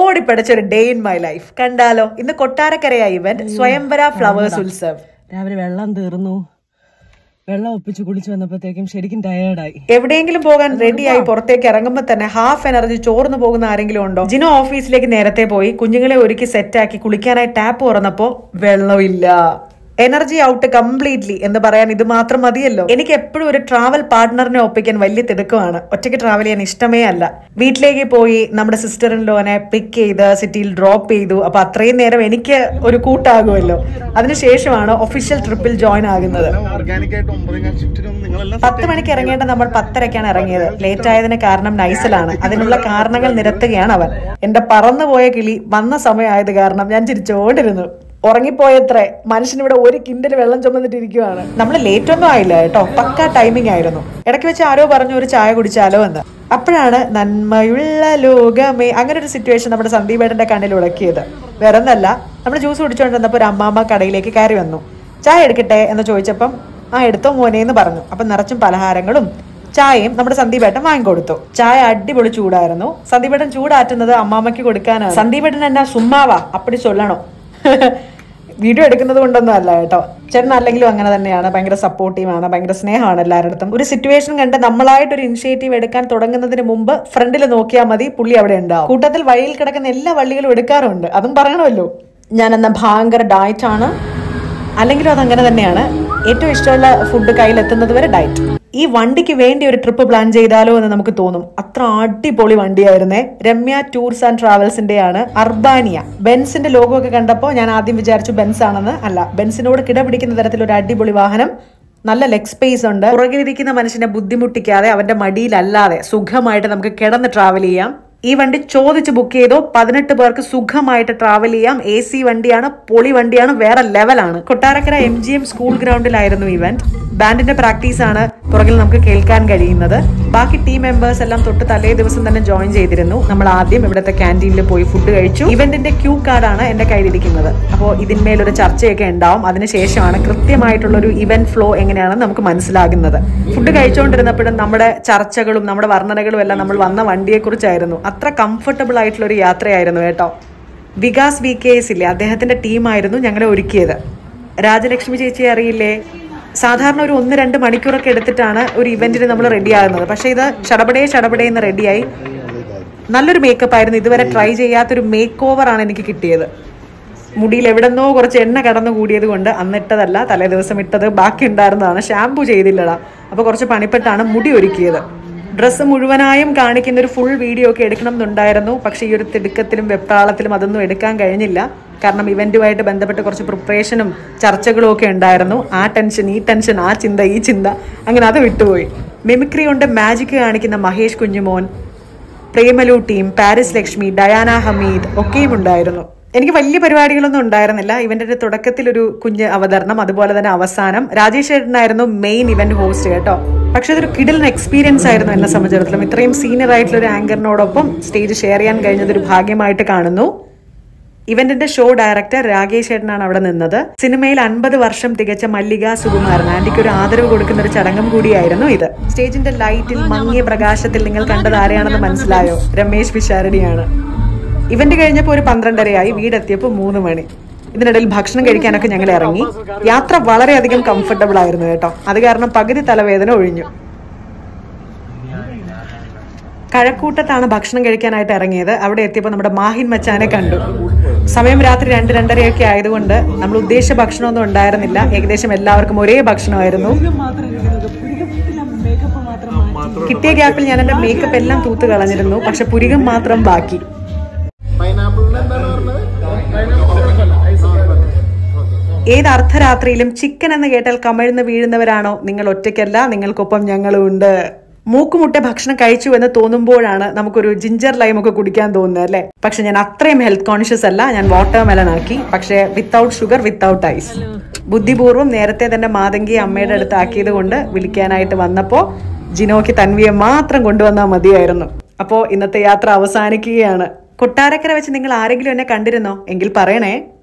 ഓടിപ്പടച്ചൊരു day in my life കണ്ടാലോ. ഇന്ന് കൊട്ടാരക്കരയായി ഇവന്റ് സ്വയംവര ഫ്ലവേഴ്സ് ഉത്സവ്. രാവിലെ വെള്ളം തീർന്നു, വെള്ളം ഒപ്പിച്ച് കുളിച്ച് വന്നപ്പോഴത്തേക്കും ശരിക്കും ടയേർഡായി. എവിടെയെങ്കിലും പോകാൻ റെഡിയായി പുറത്തേക്ക് ഇറങ്ങുമ്പോൾ തന്നെ ഹാഫ് എനർജി ചോർന്നു പോകുന്ന ആരെങ്കിലും ഉണ്ടോ? ജിനോ ഓഫീസിലേക്ക് നേരത്തെ പോയി കുഞ്ഞുങ്ങളെ ഒരുക്കി സെറ്റാക്കി കുളിക്കാനായി ടാപ്പ് തുറന്നപ്പോ വെള്ളമില്ല. എനർജി ഔട്ട് കംപ്ലീറ്റ്ലി എന്ന് പറയാൻ ഇത് മാത്രം മതിയല്ലോ. എനിക്ക് എപ്പോഴും ഒരു ട്രാവൽ പാർട്ട്ണറിനെ ഒപ്പിക്കാൻ വലിയ തിടുക്കമാണ്. ഒറ്റയ്ക്ക് ട്രാവൽ ചെയ്യാൻ ഇഷ്ടമേ അല്ല. വീട്ടിലേക്ക് പോയി നമ്മുടെ സിസ്റ്റർ ഇൻ ലോനെ പിക്ക് ചെയ്ത് സിറ്റിയിൽ ഡ്രോപ്പ് ചെയ്തു. അപ്പൊ അത്രയും നേരം എനിക്ക് ഒരു കൂട്ടാകുമല്ലോ. അതിനുശേഷമാണ് ഒഫീഷ്യൽ ട്രിപ്പിൽ ജോയിൻ ആകുന്നത്. 10 മണിക്ക് ഇറങ്ങേണ്ട നമ്മൾ 10:30ക്കാണ് ഇറങ്ങിയത്. ലേറ്റ് ആയതിന് കാരണം നൈസലാണ്. അതിനുള്ള കാരണങ്ങൾ നിരത്തുകയാണ് അവൻ. എന്റെ പറന്നുപോയ കിളി വന്ന സമയമായത് കാരണം ഞാൻ ചിരിച്ചോണ്ടിരുന്നു. ഉറങ്ങിപ്പോയത്രേ. മനുഷ്യനിവിടെ 1 കിൻഡൽ വെള്ളം ചുമന്നിട്ടിരിക്കുവാണ്. നമ്മൾ ലേറ്റ് ഒന്നും ആയില്ല കേട്ടോ, പക്കാ ടൈമിംഗ് ആയിരുന്നു. ഇടയ്ക്ക് വെച്ച് ആരോ പറഞ്ഞു ഒരു ചായ കുടിച്ചാലോ എന്ന്. അപ്പോഴാണ് നന്മയുള്ള ലോകമേ അങ്ങനെ ഒരു സിറ്റുവേഷൻ നമ്മുടെ സന്ദീപേട്ടന്റെ കണ്ണിൽ ഉടക്കിയത്. വേറെ ഒന്നല്ല, നമ്മൾ ജ്യൂസ് കുടിച്ചുകൊണ്ടിരുന്നപ്പോൾ ഒരു അമ്മാമ്മ കടയിലേക്ക് കയറി വന്നു. ചായ എടുക്കട്ടെ എന്ന് ചോദിച്ചപ്പം എടുത്തോ മോനെ എന്ന് പറഞ്ഞു. അപ്പം നിറച്ചും പലഹാരങ്ങളും ചായയും നമ്മുടെ സന്ദീപേട്ടൻ വാങ്ങിക്കൊടുത്തു. ചായ അടിപൊളി ചൂടായിരുന്നു. സന്ദീപേട്ടൻ ചൂടാറ്റുന്നത് അമ്മാമ്മയ്ക്ക് കൊടുക്കാനാണ്. സന്ദീപേട്ടൻ എന്നാ സുമ്മാവാ അപ്പടി ചൊല്ലണോ. വീഡിയോ എടുക്കുന്നത് കൊണ്ടൊന്നും അല്ല കേട്ടോ. ചേട്ടൻ അല്ലെങ്കിലും അങ്ങനെ തന്നെയാണ്. ഭയങ്കര സപ്പോർട്ടീവാണ്, ഭയങ്കര സ്നേഹമാണ് എല്ലാവരുടെ അടുത്തും. ഒരു സിറ്റുവേഷൻ കണ്ട് നമ്മളായിട്ടൊരു ഇനിഷ്യേറ്റീവ് എടുക്കാൻ തുടങ്ങുന്നതിന് മുമ്പ് ഫ്രണ്ടിൽ നോക്കിയാൽ മതി, പുള്ളി അവിടെ ഉണ്ടാവും. കൂട്ടത്തിൽ വഴിയിൽ കിടക്കുന്ന എല്ലാ വള്ളികളും എടുക്കാറുണ്ട്. അതും പറയണമല്ലോ. ഞാൻ എന്ന ഭയങ്കര ഡയറ്റ് ആണ്, അല്ലെങ്കിലും അതങ്ങനെ തന്നെയാണ്. ഏറ്റവും ഇഷ്ടമുള്ള ഫുഡ് കയ്യിലെത്തുന്നത് വരെ ഡയറ്റ്. ഈ വണ്ടിക്ക് വേണ്ടി ഒരു ട്രിപ്പ് പ്ലാൻ ചെയ്താലോ എന്ന് നമുക്ക് തോന്നും. അത്ര അടിപൊളി വണ്ടിയായിരുന്നേ. രമ്യ ടൂർസ് ആൻഡ് ട്രാവൽസിന്റെ ആണ് അർബാനിയ. ബെൻസിന്റെ ലോഗോ ഒക്കെ കണ്ടപ്പോൾ ഞാൻ ആദ്യം വിചാരിച്ചു ബെൻസ് ആണെന്ന്. അല്ല, ബെൻസിനോട് കിടപിടിക്കുന്ന തരത്തിൽ ഒരു അടിപൊളി വാഹനം. നല്ല ലെഗ് സ്പേസ് ഉണ്ട്. പുറകിലിരിക്കുന്ന മനുഷ്യനെ ബുദ്ധിമുട്ടിക്കാതെ അവന്റെ മടിയിലല്ലാതെ സുഖമായിട്ട് നമുക്ക് കിടന്ന് ട്രാവൽ ചെയ്യാം. ഈ വണ്ടി ചോദിച്ച് ബുക്ക് ചെയ്തോ 18 പേർക്ക് സുഖമായിട്ട് ട്രാവൽ ചെയ്യാം. AC വണ്ടിയാണ്, പൊളി വണ്ടിയാണ്, വേറെ ലെവലാണ്. കൊട്ടാരക്കര MGM സ്കൂൾ ഗ്രൗണ്ടിലായിരുന്നു ഇവന്റ്. ബാൻഡിന്റെ പ്രാക്ടീസ് ആണ് പുറകിൽ നമുക്ക് കേൾക്കാൻ കഴിയുന്നത്. ബാക്കി ടീം മെമ്പേഴ്സ് എല്ലാം തൊട്ട് തലേ ദിവസം തന്നെ ജോയിൻ ചെയ്തിരുന്നു. നമ്മൾ ആദ്യം ഇവിടുത്തെ ക്യാൻറ്റീനിൽ പോയി ഫുഡ് കഴിച്ചു. ഇവന്റിന്റെ ക്യൂ കാർഡാണ് എന്റെ കയ്യിലിരിക്കുന്നത്. അപ്പോൾ ഇതിന്മേലൊരു ചർച്ചയൊക്കെ ഉണ്ടാവും. അതിനുശേഷമാണ് കൃത്യമായിട്ടുള്ള ഒരു ഇവന്റ് ഫ്ലോ എങ്ങനെയാണെന്ന് നമുക്ക് മനസ്സിലാകുന്നത്. ഫുഡ് കഴിച്ചുകൊണ്ടിരുന്നപ്പോഴും നമ്മുടെ ചർച്ചകളും നമ്മുടെ വർണ്ണനകളും എല്ലാം നമ്മൾ വന്ന വണ്ടിയെ കുറിച്ചായിരുന്നു. അത്ര കംഫർട്ടബിൾ ആയിട്ടുള്ള ഒരു യാത്രയായിരുന്നു കേട്ടോ. വികാസ് VKS ഇല്ലേ, അദ്ദേഹത്തിന്റെ ടീമായിരുന്നു ഞങ്ങളെ ഒരുക്കിയത്. രാജലക്ഷ്മി ചേച്ചിയെ അറിയില്ലേ? സാധാരണ ഒരു 1-2 മണിക്കൂറൊക്കെ എടുത്തിട്ടാണ് ഒരു ഇവന്റിന് നമ്മൾ റെഡി ആകുന്നത്. പക്ഷെ ഇത് ഷടപടേ എന്ന് റെഡിയായി. നല്ലൊരു മേക്കപ്പ് ആയിരുന്നു. ഇതുവരെ ട്രൈ ചെയ്യാത്തൊരു മേക്ക് ഓവർ ആണ് എനിക്ക് കിട്ടിയത്. മുടിയിൽ എവിടെന്നോ കുറച്ച് എണ്ണ കടന്നു കൂടിയത് കൊണ്ട് അന്നിട്ടതല്ല, തലേ ദിവസം ഇട്ടത് ബാക്കി ഉണ്ടായിരുന്നതാണ്. ഷാംപൂ ചെയ്തില്ലടാ. അപ്പോൾ കുറച്ച് പണിപ്പെട്ടാണ് മുടി ഒരുക്കിയത്. ഡ്രസ്സ് മുഴുവനായും കാണിക്കുന്ന ഒരു ഫുൾ വീഡിയോ ഒക്കെ എടുക്കണം എന്നുണ്ടായിരുന്നു. പക്ഷേ ഈ ഒരു തിടുക്കത്തിലും വെപ്രാളത്തിലും അതൊന്നും എടുക്കാൻ കഴിഞ്ഞില്ല. കാരണം ഇവന്റുമായിട്ട് ബന്ധപ്പെട്ട് കുറച്ച് പ്രിപ്പറേഷനും ചർച്ചകളും ഒക്കെ ഉണ്ടായിരുന്നു. ആ ടെൻഷൻ, ഈ ടെൻഷൻ, ആ ചിന്ത, ഈ ചിന്ത, അങ്ങനെ അത് വിട്ടുപോയി. മിമിക്രി കൊണ്ട് മാജിക് കാണിക്കുന്ന Mahesh Kunjumon, Premalu team, Paris Lakshmi, Diana Hameed ഒക്കെയും ഉണ്ടായിരുന്നു. എനിക്ക് വലിയ പരിപാടികളൊന്നും ഉണ്ടായിരുന്നില്ല. ഇവന്റിന്റെ തുടക്കത്തിൽ ഒരു കുഞ്ഞ് അവതരണം, അതുപോലെ തന്നെ അവസാനം രാജേഷ് ചേട്ടനായിരുന്നു മെയിൻ ഇവന്റ് ഹോസ്റ്റ് കേട്ടോ. പക്ഷെ അതൊരു കിടിലൻ എക്സ്പീരിയൻസ് ആയിരുന്നു എന്നെ സംബന്ധിച്ചിടത്തോളം. ഇത്രയും സീനിയർ ആയിട്ടുള്ള ഒരു ആങ്കറിനോടൊപ്പം സ്റ്റേജ് ഷെയർ ചെയ്യാൻ കഴിഞ്ഞതൊരു ഭാഗ്യമായിട്ട് കാണുന്നു. ഇവന്റിന്റെ ഷോ ഡയറക്ടർ രാകേഷ് ചേട്ടനാണ് അവിടെ നിന്നത്. സിനിമയിൽ 50 വർഷം തികച്ച മല്ലിക സുകുമാരൻ ആന്റിക്ക് ഒരു ആദരവ് കൊടുക്കുന്ന ഒരു ചടങ്ങും കൂടിയായിരുന്നു ഇത്. സ്റ്റേജിന്റെ ലൈറ്റിൽ മങ്ങിയ പ്രകാശത്തിൽ നിങ്ങൾ കണ്ടത് ആരെയാണെന്ന് മനസ്സിലായോ? രമേശ് പിഷാരടിയാണ്. ഇവന്റ് കഴിഞ്ഞപ്പോൾ ഒരു 12:30 വീടെത്തിയപ്പോൾ 3 മണി. ഇതിനിടയിൽ ഭക്ഷണം കഴിക്കാനൊക്കെ ഞങ്ങൾ ഇറങ്ങി. യാത്ര വളരെയധികം കംഫർട്ടബിൾ ആയിരുന്നു കേട്ടോ. അത് കാരണം പകുതി തലവേദന ഒഴിഞ്ഞു. കഴക്കൂട്ടത്താണ് ഭക്ഷണം കഴിക്കാനായിട്ട് ഇറങ്ങിയത്. അവിടെ എത്തിയപ്പോൾ നമ്മുടെ മാഹിൻ മച്ചാനെ കണ്ടു. സമയം രാത്രി 2-2:30 ആയതുകൊണ്ട് നമ്മൾ ഉദ്ദേശിച്ച ഭക്ഷണമൊന്നും ഉണ്ടായിരുന്നില്ല. ഏകദേശം എല്ലാവർക്കും ഒരേ ഭക്ഷണമായിരുന്നു. കിട്ടിയ ഗ്യാപ്പിൽ ഞാൻ എന്റെ മേക്കപ്പ് എല്ലാം തൂത്ത് കളഞ്ഞിരുന്നു. പക്ഷെ പുരികം മാത്രം ബാക്കി. ഏത് അർദ്ധരാത്രിയിലും ചിക്കൻ എന്ന് കേട്ടാൽ കമിഴ്ന്ന് വീഴുന്നവരാണോ നിങ്ങൾ? ഒറ്റയ്ക്കല്ല, നിങ്ങൾക്കൊപ്പം ഞങ്ങളും ഉണ്ട്. മൂക്കുമുട്ടെ ഭക്ഷണം കഴിച്ചു എന്ന് തോന്നുമ്പോഴാണ് നമുക്കൊരു ജിഞ്ചർ ലൈം ഒക്കെ കുടിക്കാൻ തോന്നുന്നത് അല്ലേ? പക്ഷെ ഞാൻ അത്രയും ഹെൽത്ത് കോൺഷ്യസ് അല്ല. ഞാൻ വാട്ടർ മെലൺ ആക്കി, പക്ഷെ വിത്തൗട്ട് ഷുഗർ, വിത്തൗട്ട് ഐസ്. ബുദ്ധിപൂർവ്വം നേരത്തെ തന്നെ മാതങ്കി അമ്മയുടെ അടുത്ത് ആക്കിയത് കൊണ്ട് വിളിക്കാനായിട്ട് വന്നപ്പോൾ ജിനോയ്ക്ക് തൻവിയെ മാത്രം കൊണ്ടുവന്നാൽ മതിയായിരുന്നു. അപ്പോൾ ഇന്നത്തെ യാത്ര അവസാനിക്കുകയാണ്. കൊട്ടാരക്കര വെച്ച് നിങ്ങൾ ആരെങ്കിലും എന്നെ കണ്ടിരുന്നോ? എങ്കിൽ പറയണേ.